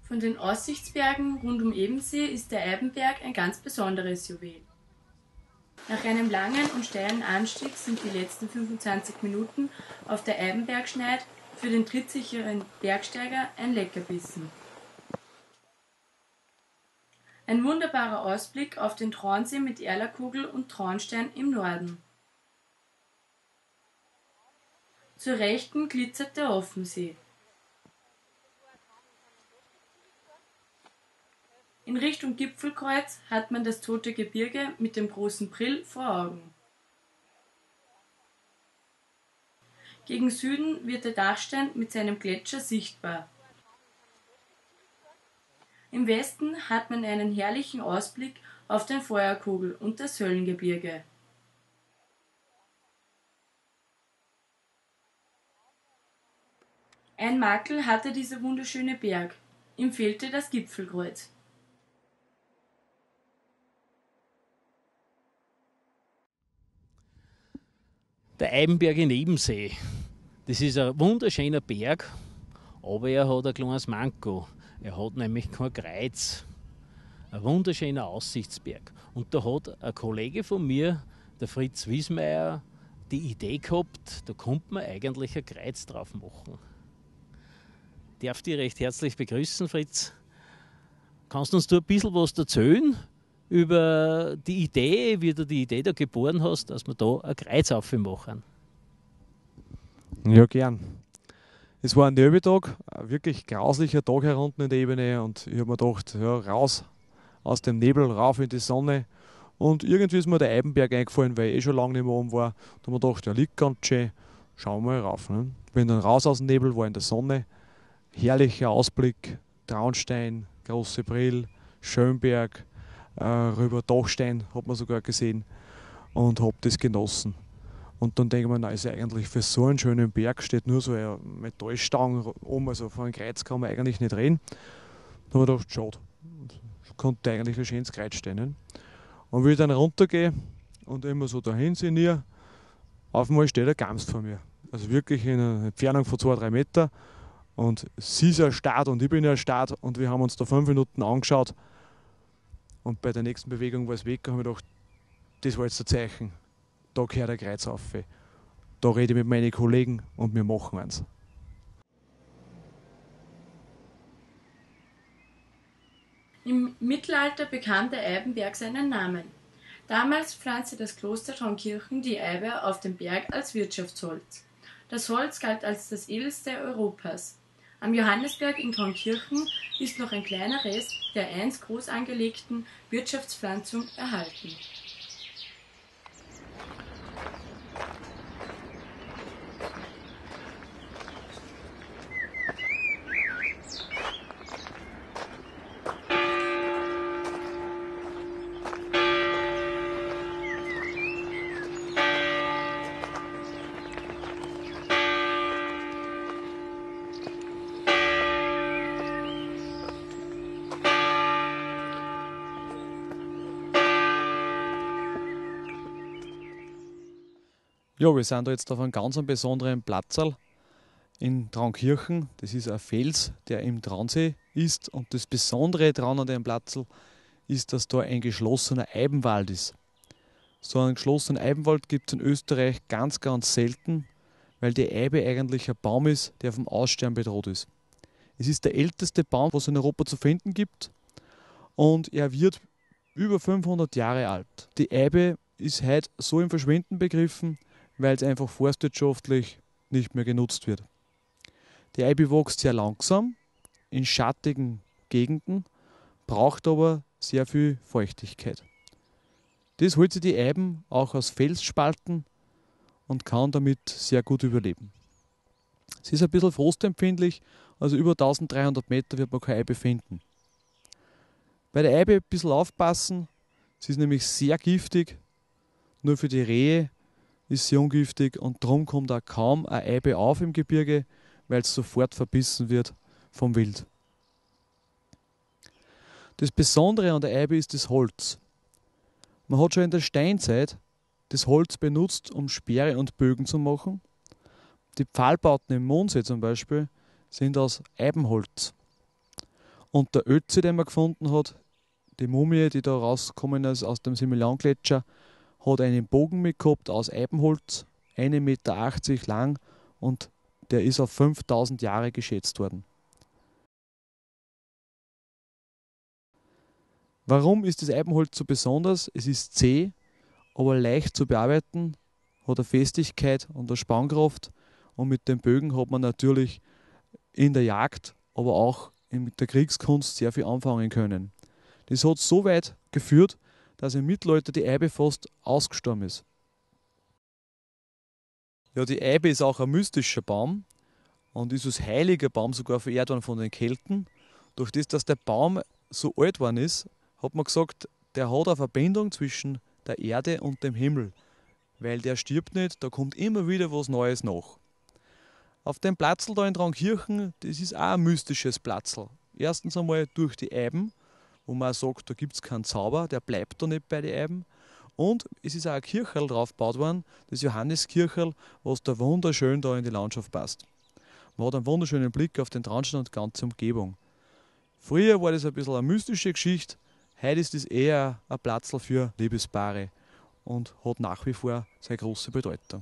Von den Aussichtsbergen rund um Ebensee ist der Eibenberg ein ganz besonderes Juwel. Nach einem langen und steilen Anstieg sind die letzten 25 Minuten auf der Eibenbergschneid für den trittsicheren Bergsteiger ein Leckerbissen. Ein wunderbarer Ausblick auf den Traunsee mit Erlakogel und Traunstein im Norden. Zur Rechten glitzert der Offensee. In Richtung Gipfelkreuz hat man das Tote Gebirge mit dem großen Prill vor Augen. Gegen Süden wird der Dachstein mit seinem Gletscher sichtbar. Im Westen hat man einen herrlichen Ausblick auf den Feuerkogel und das Höllengebirge. Ein Makel hatte dieser wunderschöne Berg, ihm fehlte das Gipfelkreuz. Der Eibenberg in Ebensee, das ist ein wunderschöner Berg, aber er hat ein kleines Manko. Er hat nämlich kein Kreuz. Ein wunderschöner Aussichtsberg. Und da hat ein Kollege von mir, der Fritz Wiesmeier, die Idee gehabt, da kommt man eigentlich ein Kreuz drauf machen. Ich darf dich recht herzlich begrüßen, Fritz. Kannst du uns da ein bisschen was erzählen über die Idee, wie du die Idee da geboren hast, dass wir da ein Kreuz aufmachen? Ja, gern. Es war ein Nöbeltag, ein wirklich grauslicher Tag hier unten in der Ebene, und ich habe mir gedacht, ja, raus aus dem Nebel, rauf in die Sonne. Und irgendwie ist mir der Eibenberg eingefallen, weil ich schon lange nicht mehr oben war. Da habe ich mir gedacht, der liegt ganz schön, schauen wir mal rauf. Ne? Bin dann raus aus dem Nebel, war in der Sonne, herrlicher Ausblick, Traunstein, Große Brill, Schönberg, rüber Dachstein hat man sogar gesehen, und habe das genossen. Und dann denke ich mir, na, ist eigentlich für so einen schönen Berg steht nur so eine Metallstange oben, also von einem Kreuz kann man eigentlich nicht reden. Da habe ich gedacht, schade, konnte eigentlich ein schönes Kreuz stehen. Ne? Und wie ich dann runtergehe und immer so dahin sinniere, auf einmal steht ein Gams vor mir. Also wirklich in einer Entfernung von 2-3 Meter. Und sie ist erstarrt und ich bin erstarrt, und wir haben uns da 5 Minuten angeschaut. Und bei der nächsten Bewegung war es weg, und habe ich gedacht, das war jetzt ein Zeichen. Da gehört der Kreuz auf. Da rede ich mit meinen Kollegen und wir machen eins. Im Mittelalter bekam der Eibenberg seinen Namen. Damals pflanzte das Kloster Traunkirchen die Eibe auf dem Berg als Wirtschaftsholz. Das Holz galt als das edelste Europas. Am Johannisberg in Traunkirchen ist noch ein kleiner Rest der einst groß angelegten Wirtschaftspflanzung erhalten. Ja, wir sind da jetzt auf einem ganz besonderen Platzl in Traunkirchen. Das ist ein Fels, der im Traunsee ist. Und das Besondere daran an dem Platzl ist, dass da ein geschlossener Eibenwald ist. So einen geschlossenen Eibenwald gibt es in Österreich ganz, ganz selten, weil die Eibe eigentlich ein Baum ist, der vom Aussterben bedroht ist. Es ist der älteste Baum, was es in Europa zu finden gibt, und er wird über 500 Jahre alt. Die Eibe ist heute so im Verschwinden begriffen, weil es einfach forstwirtschaftlich nicht mehr genutzt wird. Die Eibe wächst sehr langsam in schattigen Gegenden, braucht aber sehr viel Feuchtigkeit. Das holt sich die Eiben auch aus Felsspalten und kann damit sehr gut überleben. Sie ist ein bisschen frostempfindlich, also über 1300 Meter wird man keine Eibe finden. Bei der Eibe ein bisschen aufpassen, sie ist nämlich sehr giftig, nur für die Rehe ist sie ungiftig, und darum kommt auch kaum eine Eibe auf im Gebirge, weil es sofort verbissen wird vom Wild. Das Besondere an der Eibe ist das Holz. Man hat schon in der Steinzeit das Holz benutzt, um Speere und Bögen zu machen. Die Pfahlbauten im Mondsee zum Beispiel sind aus Eibenholz. Und der Ötzi, den man gefunden hat, die Mumie, die da rausgekommen ist aus dem Similon-Gletscher, hat einen Bogen mitgehabt aus Eibenholz, 1,80 Meter lang, und der ist auf 5000 Jahre geschätzt worden. Warum ist das Eibenholz so besonders? Es ist zäh, aber leicht zu bearbeiten, hat eine Festigkeit und eine Spannkraft, und mit den Bögen hat man natürlich in der Jagd, aber auch mit der Kriegskunst sehr viel anfangen können. Das hat so weit geführt, dass im Mittelalter die Eibe fast ausgestorben ist. Ja, die Eibe ist auch ein mystischer Baum und ist als heiliger Baum sogar verehrt worden von den Kelten. Durch das, dass der Baum so alt worden ist, hat man gesagt, der hat eine Verbindung zwischen der Erde und dem Himmel. Weil der stirbt nicht, da kommt immer wieder was Neues nach. Auf dem Platzl da in Traunkirchen, das ist auch ein mystisches Platzl. Erstens einmal durch die Eiben, wo man auch sagt, da gibt es keinen Zauber, der bleibt da nicht bei den Eiben. Und es ist auch ein Kircherl drauf gebaut worden, das Johanneskircherl, was da wunderschön da in die Landschaft passt. Man hat einen wunderschönen Blick auf den Traunstein und die ganze Umgebung. Früher war das ein bisschen eine mystische Geschichte, heute ist das eher ein Platzl für Liebespaare und hat nach wie vor seine große Bedeutung.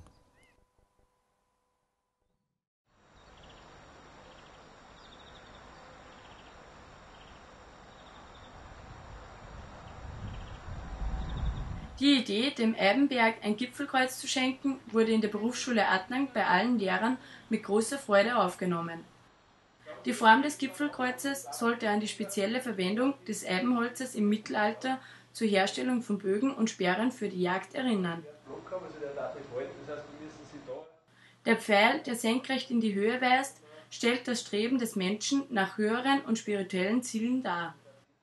Die Idee, dem Eibenberg ein Gipfelkreuz zu schenken, wurde in der Berufsschule Attnang bei allen Lehrern mit großer Freude aufgenommen. Die Form des Gipfelkreuzes sollte an die spezielle Verwendung des Eibenholzes im Mittelalter zur Herstellung von Bögen und Speeren für die Jagd erinnern. Der Pfeil, der senkrecht in die Höhe weist, stellt das Streben des Menschen nach höheren und spirituellen Zielen dar.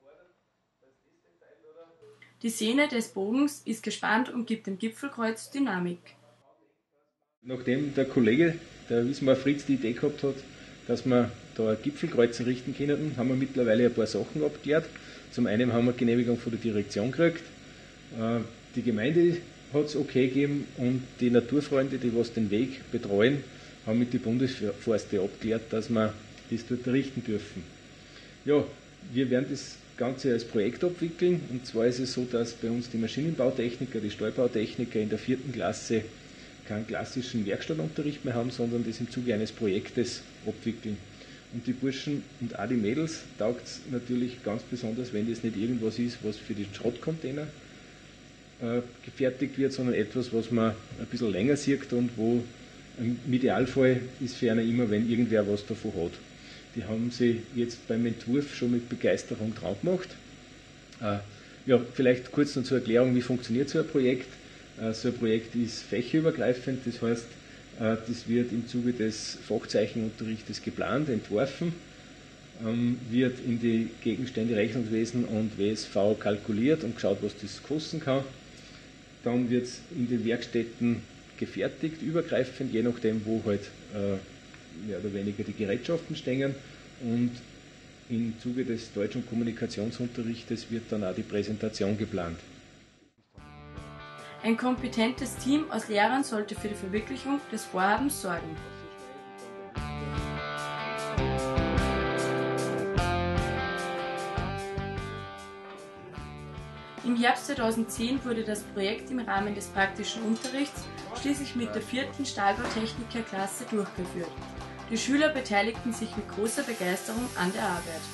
Die Sehne des Bogens ist gespannt und gibt dem Gipfelkreuz Dynamik. Nachdem der Kollege, der Wismar Fritz, die Idee gehabt hat, dass wir da ein Gipfelkreuz richten können, haben wir mittlerweile ein paar Sachen abgeklärt. Zum einen haben wir Genehmigung von der Direktion gekriegt, die Gemeinde hat es okay gegeben und die Naturfreunde, die was den Weg betreuen, haben mit den Bundesforste abgeklärt, dass wir das dort richten dürfen. Ja, wir werden das Ganze als Projekt abwickeln, und zwar ist es so, dass bei uns die Maschinenbautechniker, die Stallbautechniker in der 4. Klasse keinen klassischen Werkstattunterricht mehr haben, sondern das im Zuge eines Projektes abwickeln. Und die Burschen und auch die Mädels taugt es natürlich ganz besonders, wenn das nicht irgendwas ist, was für den Schrottcontainer gefertigt wird, sondern etwas, was man ein bisschen länger sieht und wo im Idealfall ist für einer immer, wenn irgendwer was davon hat. Die haben sie jetzt beim Entwurf schon mit Begeisterung dran gemacht. Ja, vielleicht kurz noch zur Erklärung, wie funktioniert so ein Projekt. So ein Projekt ist fächerübergreifend, das heißt, das wird im Zuge des Fachzeichenunterrichtes geplant, entworfen, wird in die Gegenstände Rechnungswesen und WSV kalkuliert und geschaut, was das kosten kann. Dann wird es in den Werkstätten gefertigt, übergreifend, je nachdem, wo halt mehr oder weniger die Gerätschaften stehen, und im Zuge des deutschen Kommunikationsunterrichtes wird dann auch die Präsentation geplant. Ein kompetentes Team aus Lehrern sollte für die Verwirklichung des Vorhabens sorgen. Im Herbst 2010 wurde das Projekt im Rahmen des praktischen Unterrichts schließlich mit der 4. Stahlbautechnikerklasse durchgeführt. Die Schüler beteiligten sich mit großer Begeisterung an der Arbeit.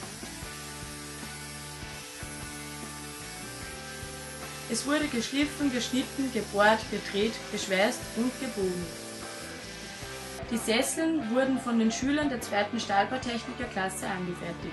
Es wurde geschliffen, geschnitten, gebohrt, gedreht, geschweißt und gebogen. Die Sesseln wurden von den Schülern der 2. Stahlbautechnikerklasse angefertigt.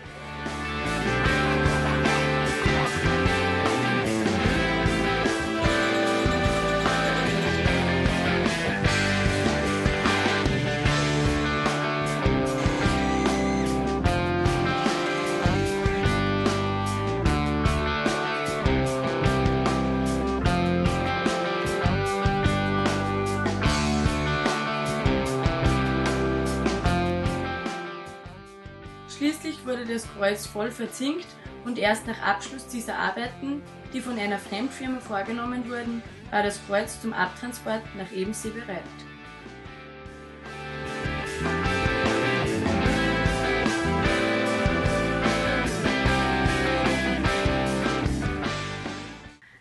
Schließlich wurde das Kreuz voll verzinkt und erst nach Abschluss dieser Arbeiten, die von einer Fremdfirma vorgenommen wurden, war das Kreuz zum Abtransport nach Ebensee bereit.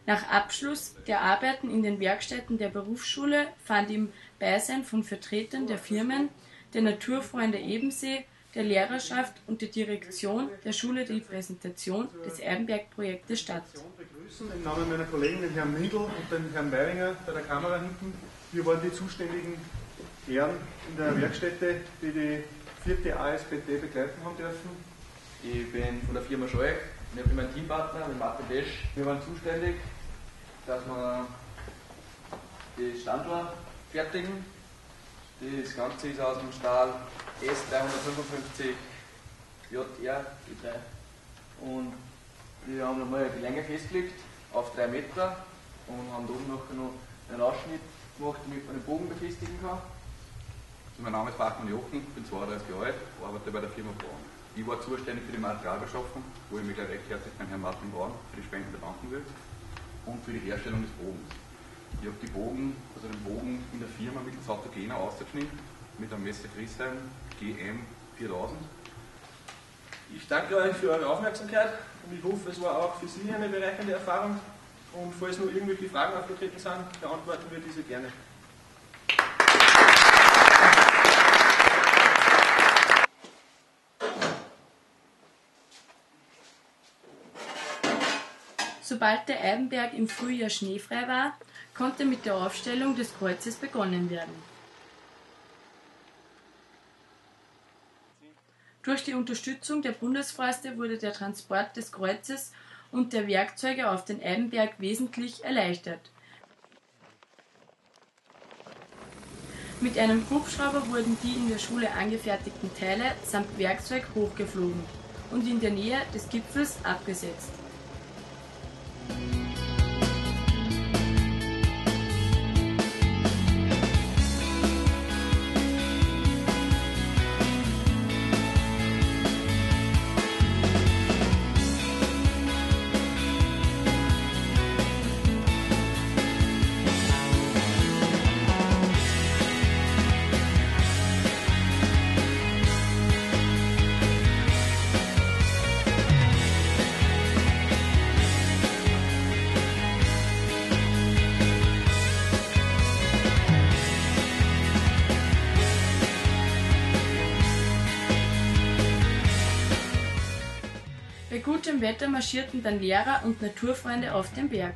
Nach Abschluss der Arbeiten in den Werkstätten der Berufsschule fand im Beisein von Vertretern der Firmen, der Naturfreunde Ebensee, der Lehrerschaft und der Direktion der Schule die Präsentation des Eibenberg-Projektes statt. Im Namen meiner Kollegen, den Herrn Mindl und den Herrn Weiringer bei der Kamera hinten. Wir waren die zuständigen Herren in der Werkstätte, die die 4. ASBT begleiten haben dürfen. Ich bin von der Firma Schalk, ich bin mein Teampartner, mit Martin Desch. Wir waren zuständig, dass wir die Standuhr fertigen. Das Ganze ist aus dem Stahl S355 JR E3. Und wir haben nochmal die Länge festgelegt auf 3 Meter und haben da oben noch einen Ausschnitt gemacht, damit man den Bogen befestigen kann. Also mein Name ist Bachmann Jochen, bin 32 Jahre alt, arbeite bei der Firma Braun. Ich war zuständig für die Materialbeschaffung, wo ich mich gleich recht herzlich beim Herrn Martin Braun für die Spenden bedanken will, und für die Herstellung des Bogens. Ich habe den Bogen in der Firma mittels Autogena ausgeschnitten mit einem Messer Griesheim GM 4000. Ich danke euch für eure Aufmerksamkeit und ich hoffe, es war auch für Sie eine bereichernde Erfahrung. Und falls noch irgendwelche Fragen aufgetreten sind, beantworten wir diese gerne. Sobald der Eibenberg im Frühjahr schneefrei war, konnte mit der Aufstellung des Kreuzes begonnen werden. Durch die Unterstützung der Bundesforste wurde der Transport des Kreuzes und der Werkzeuge auf den Eibenberg wesentlich erleichtert. Mit einem Hubschrauber wurden die in der Schule angefertigten Teile samt Werkzeug hochgeflogen und in der Nähe des Gipfels abgesetzt. Bei gutem Wetter marschierten dann Lehrer und Naturfreunde auf den Berg.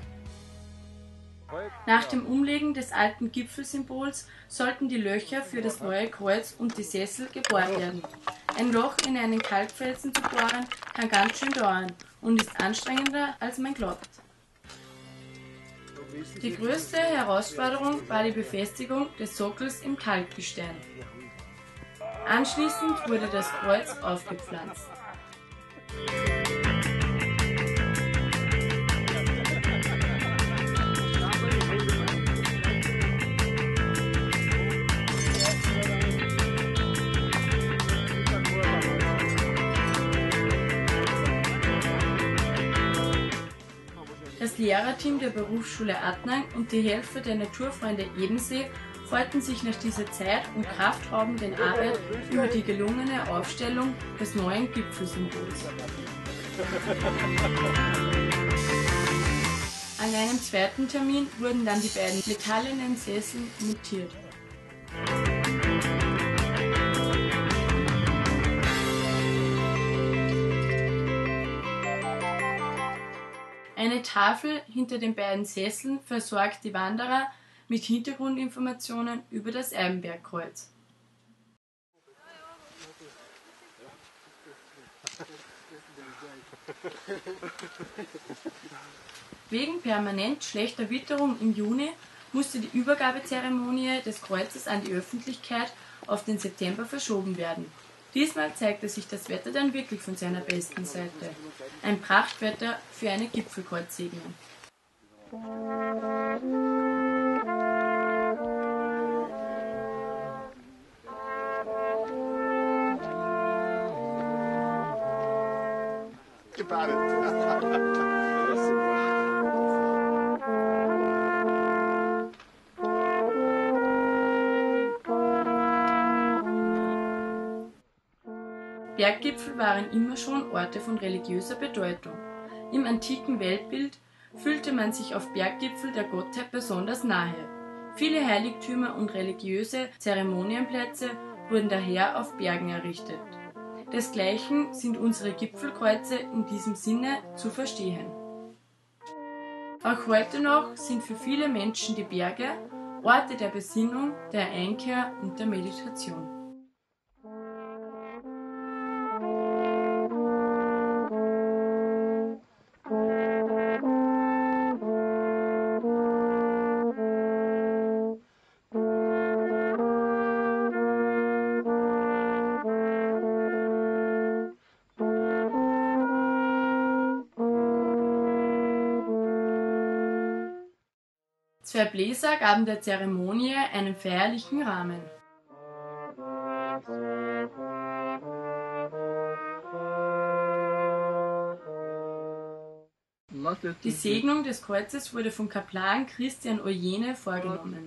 Nach dem Umlegen des alten Gipfelsymbols sollten die Löcher für das neue Kreuz und die Sessel gebohrt werden. Ein Loch in einen Kalkfelsen zu bohren kann ganz schön dauern und ist anstrengender, als man glaubt. Die größte Herausforderung war die Befestigung des Sockels im Kalkgestein. Anschließend wurde das Kreuz aufgepflanzt. Das Lehrerteam der Berufsschule Attnang und die Helfer der Naturfreunde Ebensee freuten sich nach dieser zeit- und kraftraubenden Arbeit über die gelungene Aufstellung des neuen Gipfelsymbols. An einem zweiten Termin wurden dann die beiden metallenen Sessel montiert. Eine Tafel hinter den beiden Sesseln versorgt die Wanderer mit Hintergrundinformationen über das Eibenbergkreuz. Wegen permanent schlechter Witterung im Juni musste die Übergabezeremonie des Kreuzes an die Öffentlichkeit auf den September verschoben werden. Diesmal zeigte sich das Wetter dann wirklich von seiner besten Seite. Ein Prachtwetter für eine Gipfelkreuzsegnung. Berggipfel waren immer schon Orte von religiöser Bedeutung. Im antiken Weltbild fühlte man sich auf Berggipfel der Gottheit besonders nahe. Viele Heiligtümer und religiöse Zeremonienplätze wurden daher auf Bergen errichtet. Desgleichen sind unsere Gipfelkreuze in diesem Sinne zu verstehen. Auch heute noch sind für viele Menschen die Berge Orte der Besinnung, der Einkehr und der Meditation. Zwei Bläser gaben der Zeremonie einen feierlichen Rahmen. Die Segnung des Kreuzes wurde vom Kaplan Christian Ojene vorgenommen.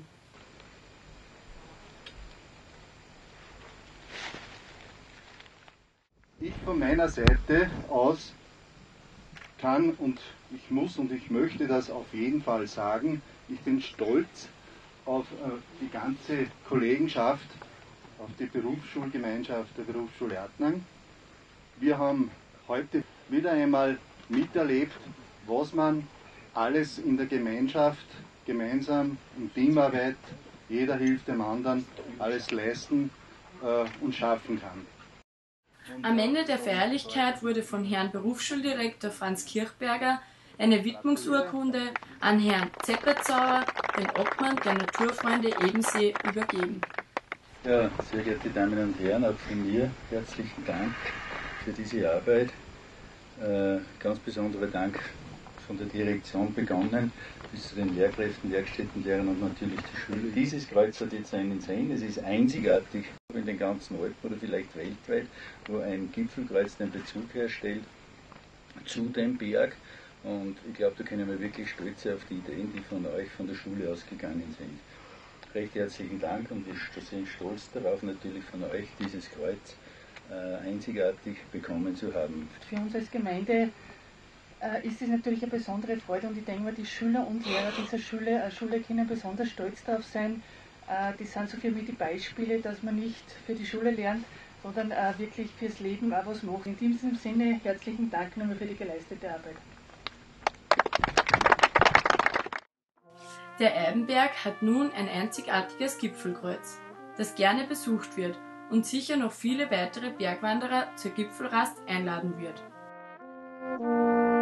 Ich von meiner Seite aus kann und ich muss und ich möchte das auf jeden Fall sagen, ich bin stolz auf die ganze Kollegenschaft, auf die Berufsschulgemeinschaft der Berufsschule Erdnang. Wir haben heute wieder einmal miterlebt, was man alles in der Gemeinschaft gemeinsam in Teamarbeit, jeder hilft dem anderen, alles leisten und schaffen kann. Am Ende der Feierlichkeit wurde von Herrn Berufsschuldirektor Franz Kirchberger eine Widmungsurkunde an Herrn Zeppetzauer, den Obmann der Naturfreunde Ebensee, übergeben. Ja, sehr geehrte Damen und Herren, auch von mir herzlichen Dank für diese Arbeit. Ganz besonderer Dank von der Direktion begonnen, bis zu den Lehrkräften, Werkstättenlehrern und natürlich die Schüler. Dieses Kreuz hat jetzt einen Sinn, es ist einzigartig in den ganzen Alpen oder vielleicht weltweit, wo ein Gipfelkreuz den Bezug herstellt zu dem Berg. Und ich glaube, da können wir wirklich stolz sein auf die Ideen, die von euch, von der Schule ausgegangen sind. Recht herzlichen Dank und wir sind stolz darauf, natürlich von euch dieses Kreuz einzigartig bekommen zu haben. Für uns als Gemeinde ist es natürlich eine besondere Freude und ich denke mal, die Schüler und Lehrer dieser Schule können besonders stolz darauf sein. Die sind so für mich die Beispiele, dass man nicht für die Schule lernt, sondern wirklich fürs Leben auch was macht. In diesem Sinne herzlichen Dank nochmal für die geleistete Arbeit. Der Eibenberg hat nun ein einzigartiges Gipfelkreuz, das gerne besucht wird und sicher noch viele weitere Bergwanderer zur Gipfelrast einladen wird.